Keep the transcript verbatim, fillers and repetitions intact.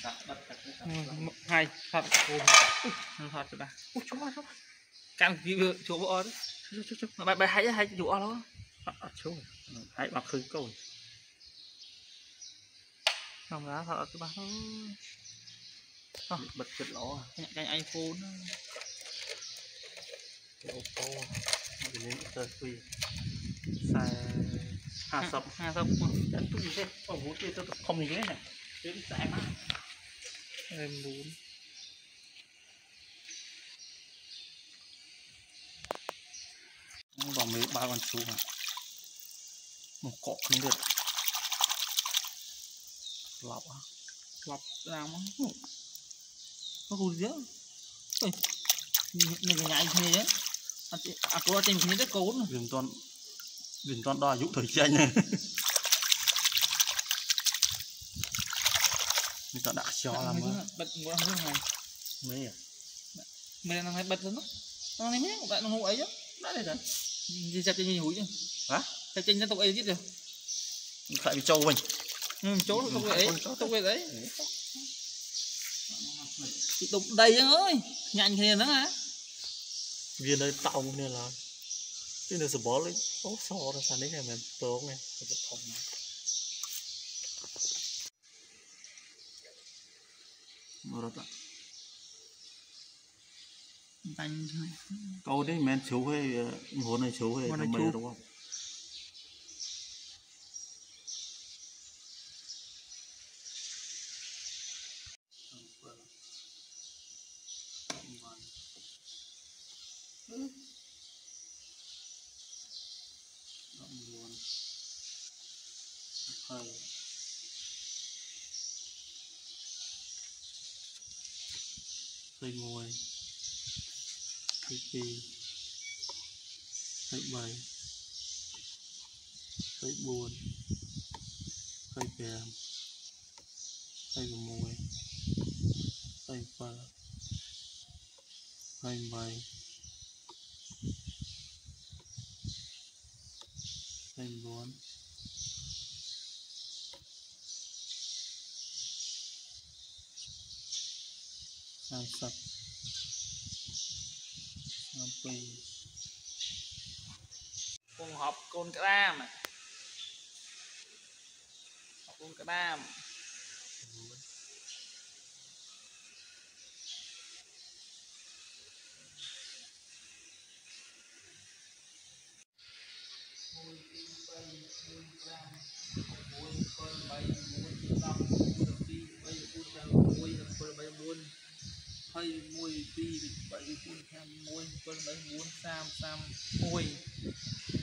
hai thật ôm thật rồi bà cam gì chỗ bỏ đó bài bài hay hay chỗ đó chỗ hãy mặc khơi câu không lá thật các bạn bật bật lỏ cái iPhone cái Oppo thì nên chơi quy xài hai sập hai sập chẳng tụi gì thế còn muốn chơi tôi không gì thế này chơi xài mà em muốn vòng mấy ba con chú à một cọ không được lọc à lọc làm nó nó hùn dữ mình cái nhảy thế nhá à cô tìm thấy rất cố đừng toàn đừng toàn đòi dụ thời tranh này mình toàn đặt cho làm bật một năm này mấy à mình đang hay bật rồi nó nó này mấy bạn nó ngủ ấy chứ đã đây rồi gì chặt trên hủi chứ hả chặt trên nó tộc ấy chứ rồi phải bị trâu mình ừ, chỗ tộc ấy tộc ấy đấy đục đầy chứ ơi nhanh thế nữa hả viên đây tàu nên là cái này sẽ bỏ lấy tốt so ra sao đấy này mình tốt này cái thùng này rồi đó bánh câu đấy men chú hay ngón này chú hay làm bày đúng không cây ngồi cây pì cây bầy cây buồn cây bèm cây mồi cây phở cây bầy cây bốn hai sập năm pì con hộp con cá đam con cá đam hơi mùi pi bảy phun theo mùi con lấy muốn sam sam mùi